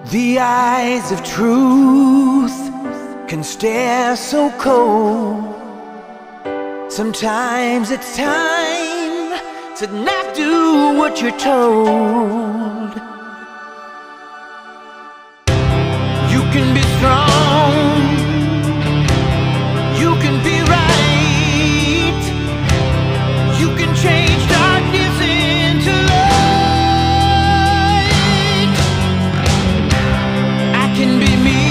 The eyes of truth can stare so cold. Sometimes it's time to not do what you're told. You can be strong, you can be right, you can change darkness into light. I can be me,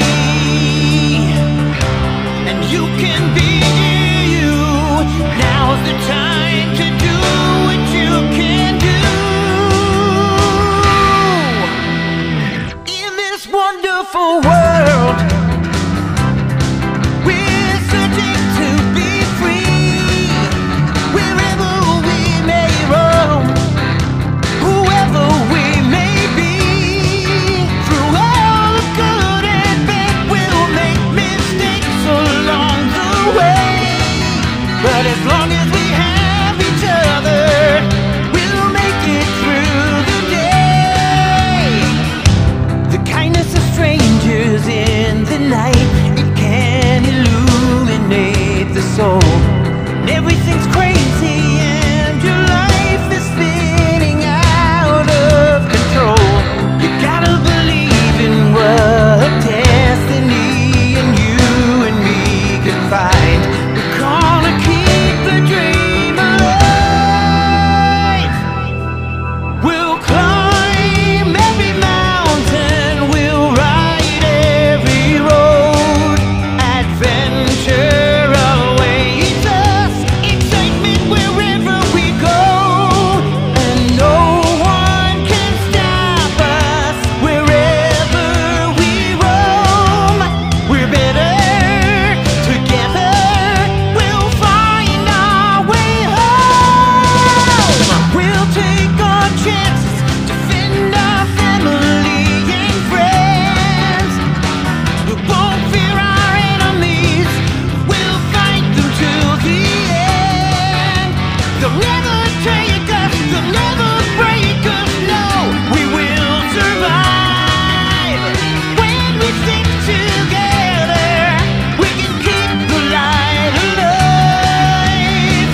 and you can be you. Now's the time to do what you can do. In this wonderful world, we're searching to be free. Wherever we may roam, whoever we may be, through all the good and bad, we'll make mistakes along the way. But as long as we have each other, we'll make it through the day. The kindness of strangers in the night, it can illuminate the soul. And everything's crazy and your life is spinning out of control. You gotta believe in what destiny and you and me can find. We're gonna keep the dream alive. We'll climb every mountain, we'll ride every road. Adventure awaits us, excitement wherever we go. And no one can stop us wherever we roam. We're better together, we'll find our way home. We'll take our chances, defend our family and friends. We won't fear our enemies, we'll fight them till the end. They'll never take us, they'll never break us, no, we will survive. When we stick together, we can keep the light alive.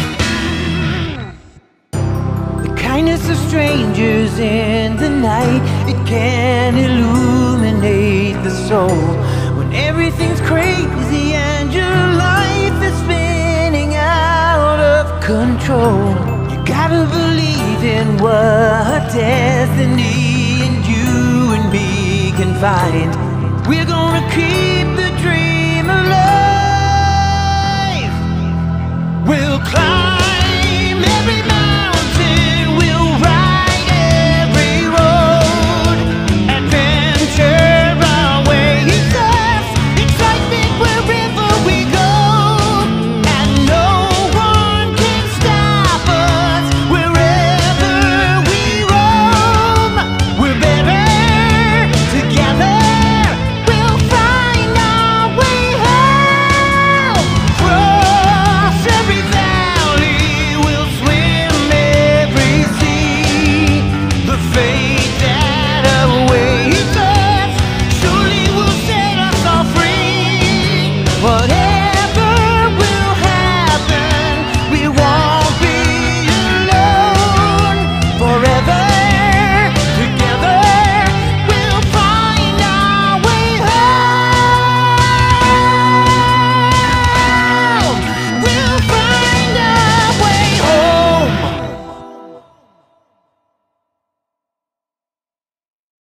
The kindness of strangers in the night, it can illuminate the soul. When everything's crazy and your life is spinning out of control, you gotta believe in what destiny and you and me can find. We're gonna keep the dream alive. We'll climb